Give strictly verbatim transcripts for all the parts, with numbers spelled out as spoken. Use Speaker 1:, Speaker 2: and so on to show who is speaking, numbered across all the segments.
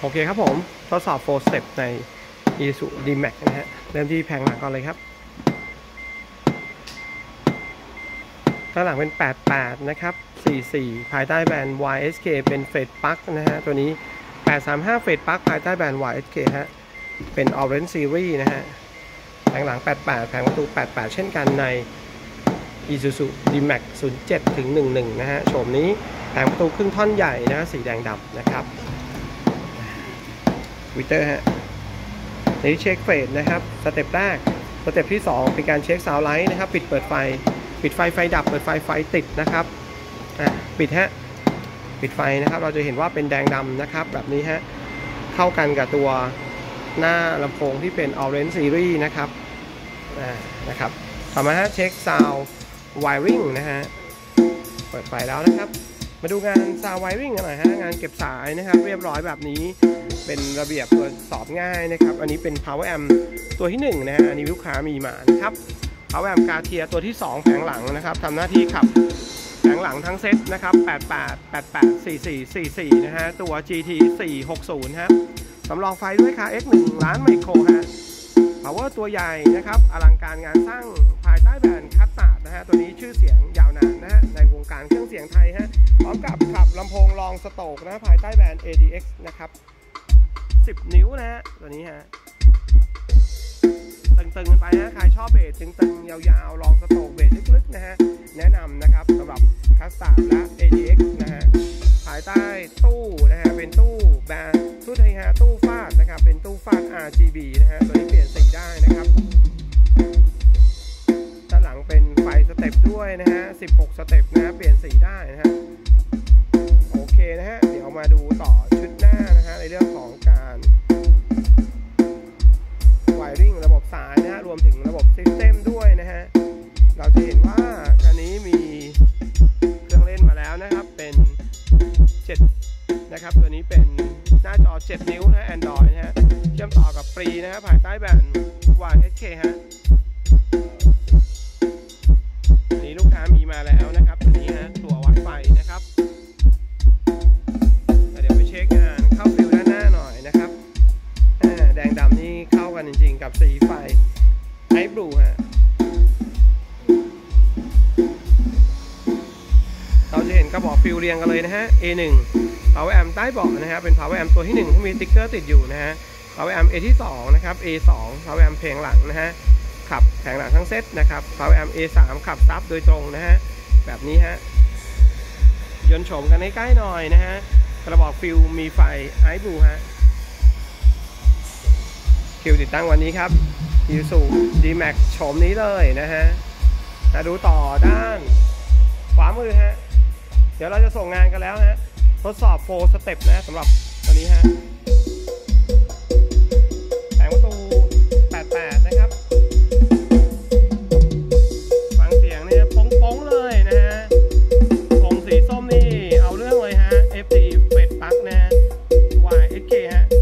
Speaker 1: โอเคครับผมทดสอบโฟร์ step ใน Isuzu D-Max นะฮะเริ่มที่แผงหลังก่อนเลยครับข้างหลังเป็นแปดสิบแปดนะครับสี่สิบสี่ภายใต้แบรนด์ วาย เอส เค เป็นเฟดปลั๊กนะฮะตัวนี้แปดสามห้าเฟดปลั๊กภายใต้แบรนด์ วาย เอส เค ฮะเป็น Orange Series นะฮะแผงหลังแปดสิบแปดแผงประตูแปดสิบแปดเช่นกันใน Isuzu D-Max ศูนย์เจ็ดถึงสิบเอ็ดนะฮะโฉมนี้แผงประตูครึ่งท่อนใหญ่นะสีแดงดำนะครับวิเตอร์ฮะนี้เช็คเฟสนะครับสเต็ปแรกสเต็ปที่สองเป็นการเช็คซาวด์ไลท์นะครับปิดเปิดไฟปิดไฟไฟดับเปิดไฟไฟติดนะครับอ่ะปิดฮะปิดไฟนะครับเราจะเห็นว่าเป็นแดงดำนะครับแบบนี้ฮะเข้ากันกับตัวหน้าลำโพงที่เป็น Orange Series นะครับอ่านะครับต่อมาฮะเช็คซาวด์ wiring นะฮะเปิดไฟแล้วนะครับมาดูงานซาวด์ wiring กันหน่อยฮะงานเก็บสายนะครับเรียบร้อยแบบนี้เป็นระเบียบตรวจสอบง่ายนะครับอันนี้เป็น power amp ตัวที่หนึ่งนะฮะอันนี้ลูกค้ามีมานะครับ power amp Cartier ตัวที่สองแผงหลังนะครับทำหน้าที่ขับแผงหลังทั้งเซตนะครับแปดสิบแปด แปดสิบแปด สี่สิบสี่ สี่สิบสี่นะฮะตัว จี ที สี่หกศูนย์ฮะสำรองไฟด้วยค่ะ เอ็กซ์ หนึ่ง ล้านไมโครฮะ power ตัวใหญ่นะครับอลังการงานสร้างภายใต้แบรนด์คัตตาร์ดนะฮะตัวนี้ชื่อเสียงยาวนานนะฮะในวงการเครื่องเสียงไทยฮะพร้อมกับขับลำโพงลองสโตกนะภายใต้แบรนด์ เอ ดี เอ็กซ์ นะครับสิบนิ้วนะฮะตัวนี้ฮะตึงๆกันไปนะใครชอบเบสตึงๆยาวๆลองสโตกเบสลึกๆนะฮะแนะนำนะครับสำหรับคัสตาร์ดและ เอ ดี เอ็กซ์ นะฮะภายใต้ตู้นะฮะเป็นตู้แบรนด์ตู้ไทยฮะตู้ฟาดนะครับเป็นตู้ฟาด อาร์ จี บี นะฮะตัวนี้เปลี่ยนสีได้นะครับด้านหลังเป็นไฟสเต็ปด้วยนะฮะสิบหกสเต็ปนะฮะเปลี่ยนสีได้นะฮะโอเคนะฮะเดี๋ยวมาดูต่อชุดหน้านะฮะในเรื่องของการไวริ่งระบบสายนะฮะรวมถึงระบบซิสเต็มด้วยนะฮะเราจะเห็นว่าคันนี้มีเครื่องเล่นมาแล้วนะครับเป็นเจ็ดนะครับตัวนี้เป็นหน้าจอเจ็ดนิ้วนะ Android นะฮะเชื่อมต่อกับฟรีนะฮะภายใต้แบรนด์ วาย เอส เค ฮะนี้ลูกค้ามีมาแล้วนะครับตัวนี้ฮะตัววัดไฟนะครับเดี๋ยวไปเช็คงานเข้าฟิลด้านหน้าหน่อยนะครับแดงดำนี่เข้ากันจริงๆกับสีไฟไอซ์บลูฮะเราจะเห็นกระบอกฟิลเรียงกันเลยนะฮะ เอ หนึ่ง power amp ใต้เบาะนะฮะเป็น power amp ตัวที่หนึ่งที่มีสติ๊กเกอร์ติดอยู่นะฮะ power amp เอ ที่สองนะครับ เอ สอง power amp เพลงหลังนะฮะขับแผงหลังทั้งเซตนะครับ power amp เอ สาม ขับซับโดยตรงนะฮะแบบนี้ฮะยนต์โฉมกันใกล้ๆหน่อยนะฮะกระบอกฟิลมีไฟไอซ์บลูฮะคิวติดตั้งวันนี้ครับ Isuzu D-Max โฉมนี้เลยนะฮะมาดูต่อด้านขวามือฮะเดี๋ยวเราจะส่งงานกันแล้วฮะทดสอบโฟร์สเต็ปนะสำหรับตัวนี้ฮะแผงประตูแปดสิบแปดนะครับฟังเสียงเนี่ยป้งๆเลยนะฮะผมสีส้มนี่เอาเรื่องเลยฮะ เอฟ ดี เฟดปลั๊กนะฮะ วาย เอส เค ฮะ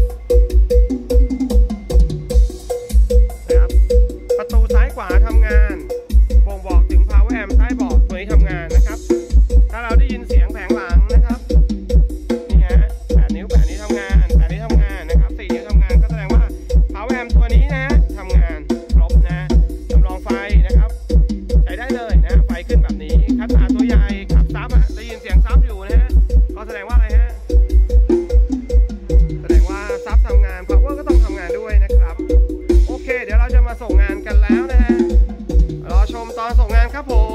Speaker 1: นะครับประตูซ้ายขวาทำงานบ่งบอกถึง power amp ใต้เบาะตัวนี้ทำงานนะครับถ้าเราได้ยินเสียงแผงหลังนะครับนี่ฮะแปดนิ้วแปดนิ้วทำงานแปดนิ้วทำงานนะครับสี่นิ้วทำงานก็แสดงว่า power amp ตัวนี้นะฮะทำงานครบนะจำลองไฟนะครับใช้ได้เลยนะไฟขึ้นแบบนี้คัตตาร์ดตัวใหญ่ขับซับฮะได้ยินเสียงซับอยู่นะฮะก็แสดงว่าอะไรฮะแสดงว่าซับทำงาน power ก็ต้องทำงานด้วยนะครับโอเคเดี๋ยวเราจะมาส่งงานกันแล้วนะฮะรอชมตอนส่งงานครับผม